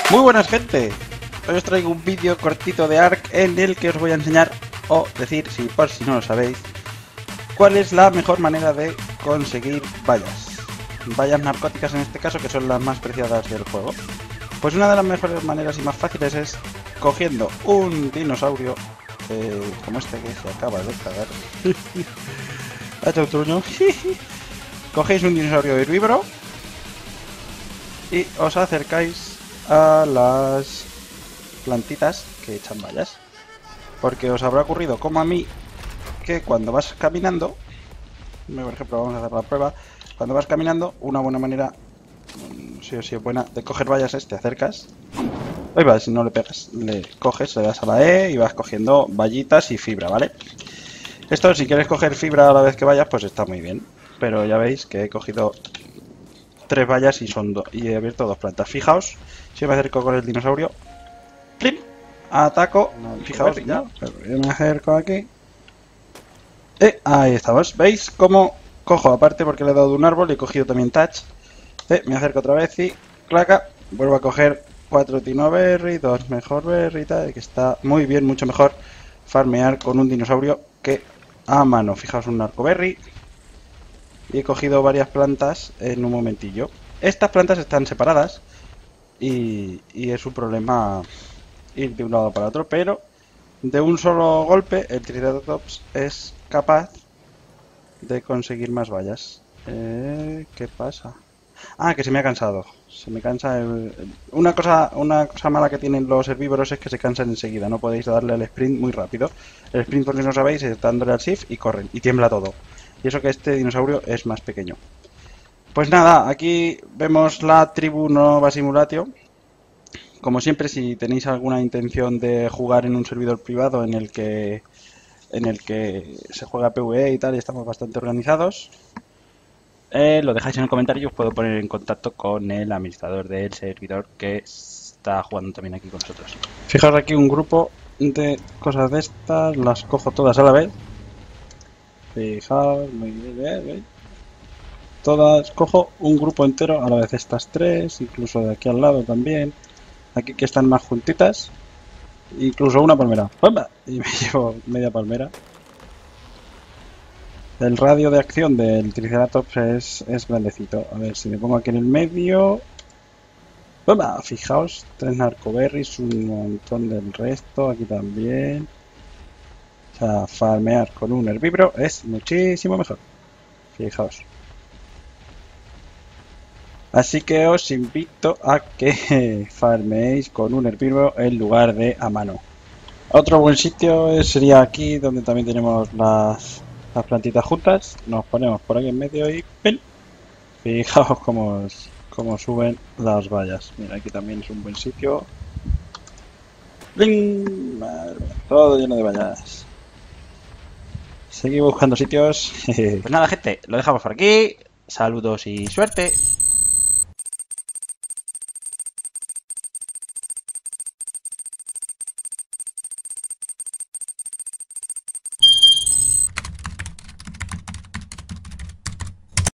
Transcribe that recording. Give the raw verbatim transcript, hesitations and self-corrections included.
Muy buenas, gente. Hoy os traigo un vídeo cortito de Ark en el que os voy a enseñar, o decir, si por si no lo sabéis, cuál es la mejor manera de conseguir vallas. Vallas narcóticas en este caso, que son las más preciadas del juego. Pues una de las mejores maneras y más fáciles es cogiendo un dinosaurio eh, como este que se acaba de cagar. Ha hecho un truño. Cogéis un dinosaurio herbívoro y os acercáis a las plantitas que echan vallas, porque os habrá ocurrido como a mí que cuando vas caminando, por ejemplo, vamos a hacer la prueba, cuando vas caminando, una buena manera, sí o sí es buena, de coger vallas es te acercas, ahí va, si no le pegas, le coges, le das a la E y vas cogiendo vallitas y fibra, ¿vale? Esto, si quieres coger fibra a la vez que vayas, pues está muy bien, pero ya veis que he cogido tres vallas y son dos, y he abierto dos plantas. Fijaos, si me acerco con el dinosaurio, ¡plim! Ataco, no, fijaos, ya, yo me acerco aquí. Eh, ahí estamos, ¿veis cómo cojo? Aparte porque le he dado un árbol y he cogido también touch. Eh, me acerco otra vez y claca, vuelvo a coger cuatro tino berry, dos mejor berry y tal, que está muy bien, mucho mejor farmear con un dinosaurio que a mano. Fijaos, un narcoberry. Y he cogido varias plantas en un momentillo. Estas plantas están separadas y, y es un problema ir de un lado para otro, pero de un solo golpe el Triceratops es capaz de conseguir más vallas. Eh, ¿Qué pasa? Ah, que se me ha cansado. Se me cansa el... Una cosa, una cosa mala que tienen los herbívoros es que se cansan enseguida. No podéis darle al sprint muy rápido. El sprint, por si no sabéis, es dándole al shift y corren. Y tiembla todo. Y eso que este dinosaurio es más pequeño. Pues nada, aquí vemos la tribu Nova Simulatio. Como siempre, si tenéis alguna intención de jugar en un servidor privado en el que en el que se juega PvE y tal, y estamos bastante organizados, eh, lo dejáis en el comentario y os puedo poner en contacto con el administrador del servidor que está jugando también aquí con nosotros. Fijaos aquí un grupo de cosas de estas, las cojo todas a la vez. Fijaos, muy bien, ¿veis? Todas, cojo un grupo entero a la vez, estas tres, incluso de aquí al lado también. Aquí que están más juntitas, incluso una palmera. ¡Pumba! Y me llevo media palmera. El radio de acción del Triceratops es, es grandecito. A ver si me pongo aquí en el medio. ¡Pumba! Fijaos, tres narcoberries, un montón del resto, aquí también. O sea, farmear con un herbívoro es muchísimo mejor. Fijaos. Así que os invito a que farmeéis con un herbívoro en lugar de a mano. Otro buen sitio sería aquí, donde también tenemos las, las plantitas juntas. Nos ponemos por aquí en medio y ¡pin! Fijaos cómo, cómo suben las vallas. Mira, aquí también es un buen sitio. ¡Bling! Todo lleno de vallas. Seguimos buscando sitios. Pues nada, gente, lo dejamos por aquí. Saludos y suerte.